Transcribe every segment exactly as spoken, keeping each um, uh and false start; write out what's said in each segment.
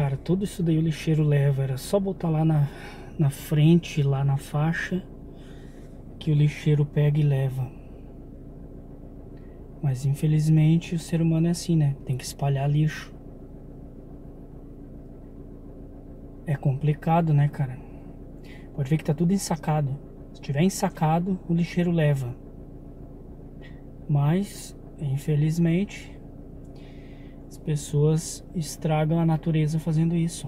cara, tudo isso daí o lixeiro leva. Era só botar lá na, na frente, lá na faixa, que o lixeiro pega e leva. Mas infelizmente o ser humano é assim, né? Tem que espalhar lixo. É complicado, né, cara? Pode ver que tá tudo ensacado. Se tiver ensacado, o lixeiro leva. Mas, infelizmente, as pessoas estragam a natureza fazendo isso.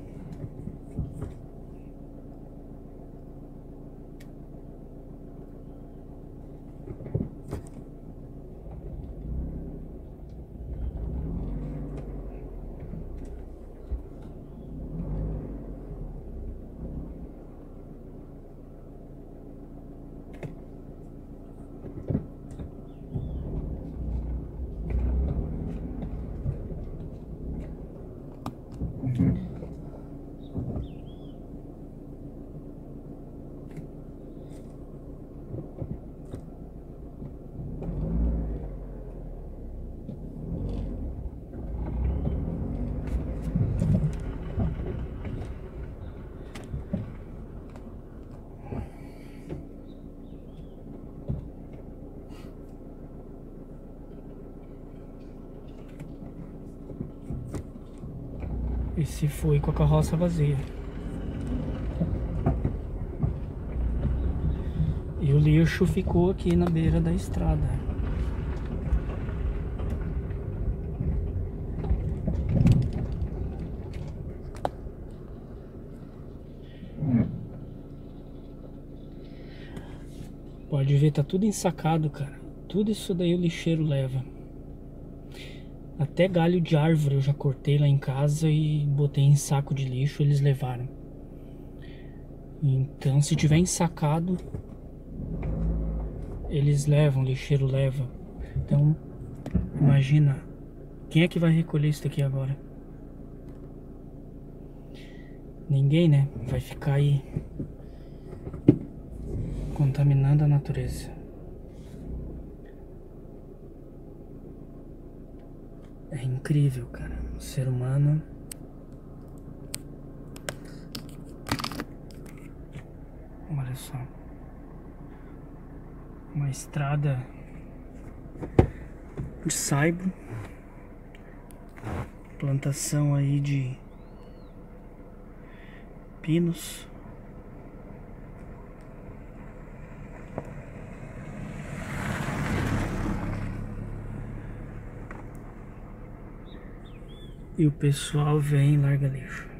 E se foi com a carroça vazia. E o lixo ficou aqui na beira da estrada. Pode ver, tá tudo ensacado, cara. Tudo isso daí o lixeiro leva. Até galho de árvore eu já cortei lá em casa e botei em saco de lixo, eles levaram. Então, se tiver ensacado, eles levam, o lixeiro leva. Então, imagina, quem é que vai recolher isso daqui agora? Ninguém, né? Vai ficar aí contaminando a natureza. É incrível, cara. O ser humano... Olha só. Uma estrada de saibro. Plantação aí de pinos. E o pessoal vem e larga lixo.